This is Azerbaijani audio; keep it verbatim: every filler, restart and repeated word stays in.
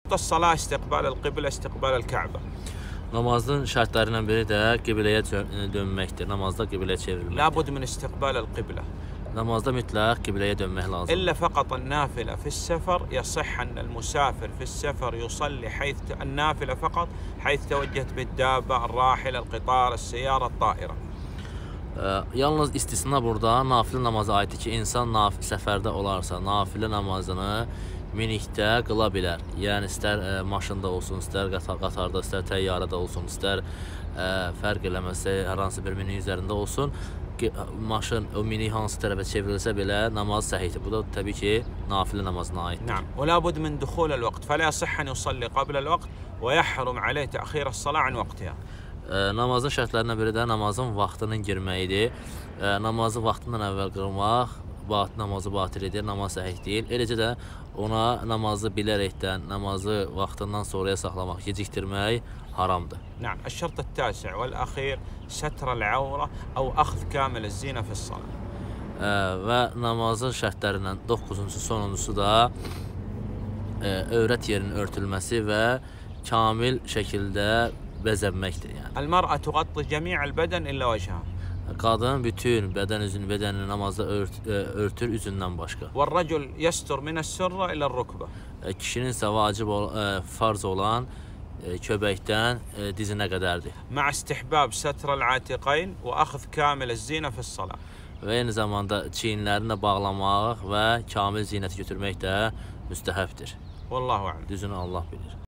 الصلاة استقبال القبلة استقبال الكعبة. Namazın şərtlərindən biri də qibləyə dönməkdir. Namazda qibləyə çevrilməkdir. لابد من استقبال القبلة. Namazda mütləq qibləyə dönmək lazımdır. إلا فقط النافلة في السفر يصح أن المسافر في السفر يصلي حيث النافلة فقط حيث توجهت بالدابة الراحلة القطار السيارة الطائرة. Yalnız istisna burada nafilə namaza aiddir ki, insan nafil səfərdə olarsa, nafilə namazını minikdə qıla bilər. Yəni, istər ə, maşında olsun, istər qatarda, istər təyyarədə olsun, istər ə, fərq eləməsə, hər hansı bir minik üzərində olsun, ki, maşın o minik hansı tərəfə çevrilsə belə namaz səhihdir. Bu da təbii ki, nafilə namazına aiddir. نعم ولا بد من دخول الوقت فلا يصح أن يصلي قبل الوقت ويحرم عليه تأخير الصلاة عن وقتها. Namazın şərtlərindən biri də namazın vaxtının girməyidir. Namazı vaxtından əvvəl qılmaq namazı batil edir, namaz səhih deyil. Eləcə də ona namazı bilərəkdən, namazı vaxtından sonraya saxlamaq, gecikdirmək haramdır. نعم الشرط التاسع والأخير ستر العورة أو أخذ كامل الزينة في الصلاة. Və namazın şərtlərindən doqquzuncusu, sonuncusu da övrət yerinin örtülməsi və kamil şəkildə bəzənməkdir. Yəni. المرأة تغطي جميع البدن إلا وجهها. Qadın bütün bədən üzünü, bədənini namazda ört, örtür üzündən başqa. والرجل يستر من السرة إلى الركبة. Kişinin isə vacib ol, farz olan köbəkdən dizinə qədərdir. مع استحباب ستر العاتقين وأخذ كامل الزينة في الصلاة. Və eyni zamanda çiyinlərini bağlamaq və kamil zinəti götürmək də müstəhəbdir. والله أعلم. Düzünü Allah bilir.